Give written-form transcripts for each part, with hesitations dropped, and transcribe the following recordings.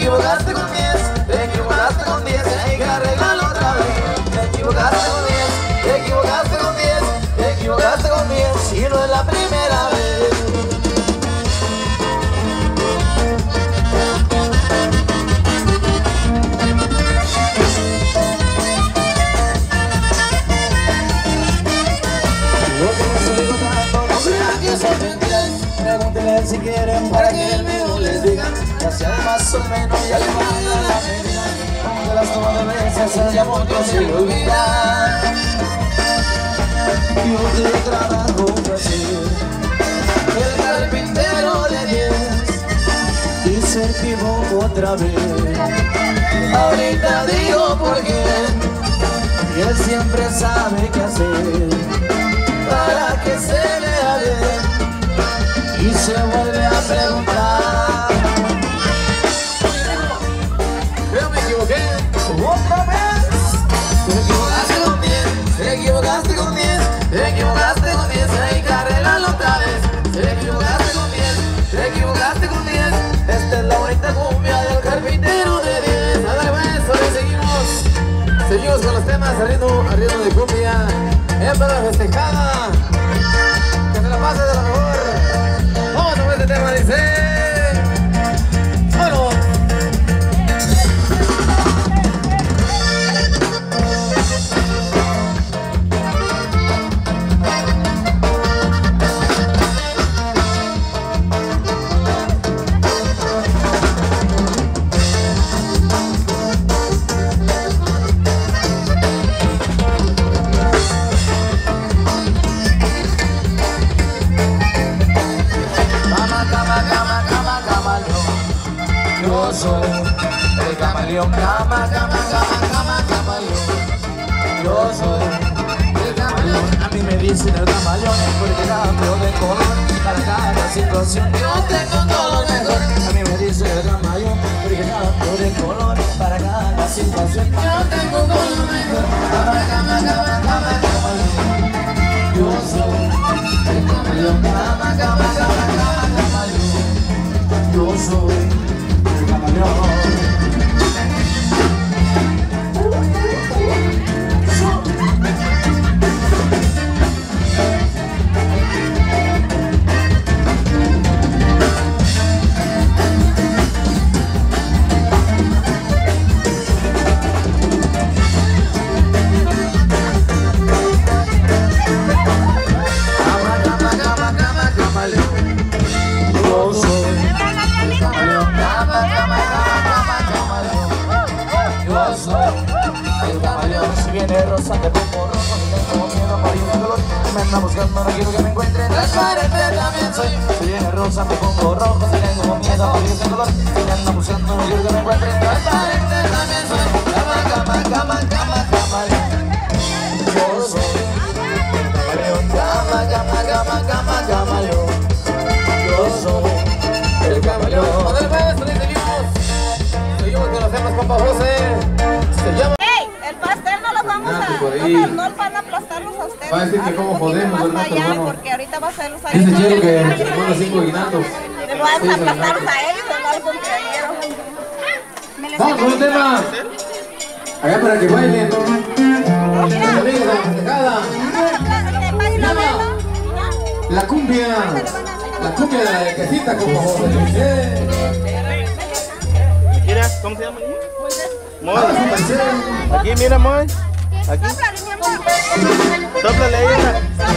equivocaste con 10, te equivocaste con 10, hay que arreglarlo otra vez. Te equivocaste con 10, te equivocaste con 10, te equivocaste con 10, y no es la primera vez. Lo que les digo tanto no será que son mentiras. Pregúntenle si quieren para que el mío les diga. Ya sea de más o menos ya le manda la medida. Como de las 9 veces se llama otro se le olvida. Yo te trabajo así. El carpintero le 10 y se equivocó otra vez. Ahorita digo por qué. Y él siempre sabe qué hacer para que se vea bien. Y se vuelve a preguntar. Pero me equivoqué otra vez. Te equivocaste con 10, te equivocaste con 10, te equivocaste con 10, hay que arreglarlo otra vez. Te equivocaste con 10, te equivocaste con 10. Esta es la bonita cumbia del carpintero de 10. A ver, pues, hoy seguimos con los temas arriendo de cumbia. Para la festejada. Que se la pase de lo mejor. Vamos a ver este tema, dice. Bueno. Yo soy el camaleón, cama, camaleón. Yo soy el camaleón. A mí me dicen el camaleón porque cambio de color para cada situación. Yo tengo todo lo mejor. A mí me dicen el camaleón porque cambio de color para cada situación. Yo tengo todo lo mejor. Camaleón. Yo soy el camaleón, camaleón. Yo soy el camaleón. Si viene rosa te pongo rojo, si tengo miedo morir de dolor. Me anda buscando, no quiero que me encuentre transparente también soy. Si viene rosa me pongo rojo, si tengo miedo morir de dolor. Si me anda buscando, no quiero que me encuentre transparente también soy. Camaleón. Yo soy camaleón. Yo soy el camaleón. Poder beso, seguimos con los temas, compa José. Se llama. El pastel no los vamos a... No van a aplastarlos a ustedes. Va a decir que cómo podemos, ¿verdad, hermano? Porque ahorita va a ser los años. Dice Chelo que se pone 5 guinaldos. Le vamos a aplastarlos a ellos, no algo que Vamos con un tema. Allá para que bailen. Amigos de la festejada. La cumbia de la quesita, como José. Mira, ¿cómo se llama? Moy. Aquí, mira, Moy. Aquí. Sóplale ahí una.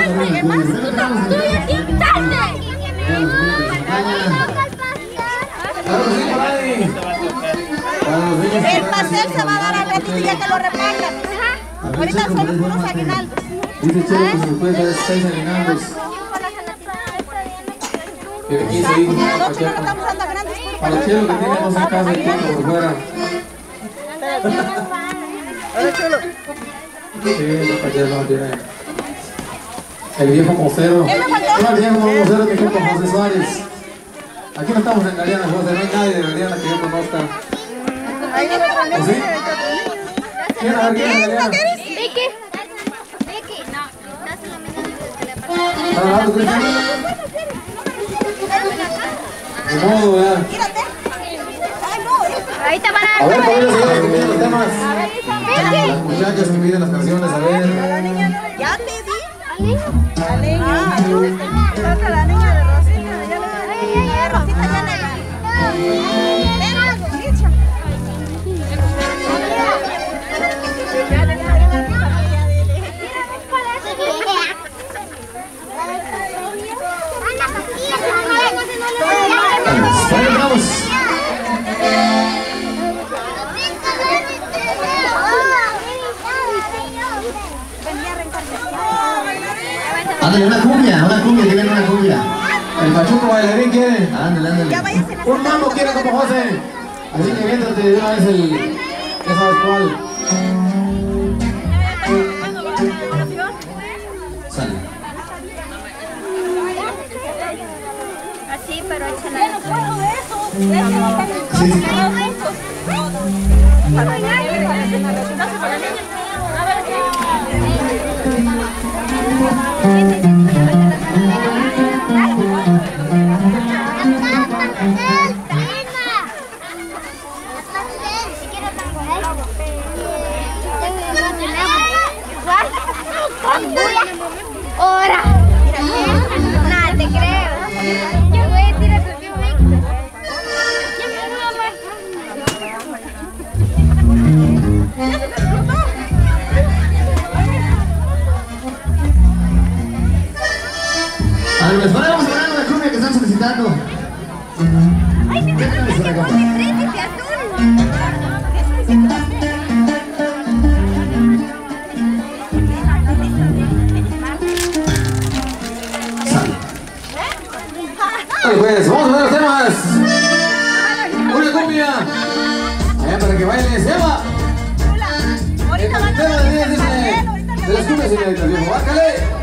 El pastel se va a dar al ratito ya que lo repartan. Ahorita son puros aguinaldos. Dice Chelo que se puede dar 6 aguinaldos. Pero 15 hijos. Nosotros no estamos dando grandes puros. Para Chelo que tenemos en casa y tiempo por fuera. Sí, para Chelo no tiene. El viejo mocero. No, el viejo mocero que junto a José Suárez. Aquí no estamos en Galeana, José. No hay nadie de Galeana que yo conozca. ¿Sí? ¿Quién? A ver, ¿quién es Galeana? Vicky. No se lo meten en el teléfono. ¿Estás hablando, Cristian? De modo, ya. Ahí te van a A ver, familia, señores, que piden los temas. Las muchachas que piden las canciones, a ver. Ya te di. La niña. Toca la niña de Rosita. Ya Rosita ya le di. Ven, Rosita. Vamos. Ándale, una cumbia, que viene una cumbia. El machuco bailarín quiere. Ándale. Un mambo quiere como José. Así que miéntate de una vez el. Ya sabes cuál. Sale. Así, pero échala. Sí. Ahora. Nada, te creo. Yo voy a tirar tu tío Víctor. A ver, les vamos a poner una cumbia que están solicitando. Ay, mi tío, que se pone príncipe azul. Pues vamos a ver los temas. Una cumbia. Allá para que baile, se llama. Ahorita van a El tema de las cumbias, señorita, viejo. Bájale.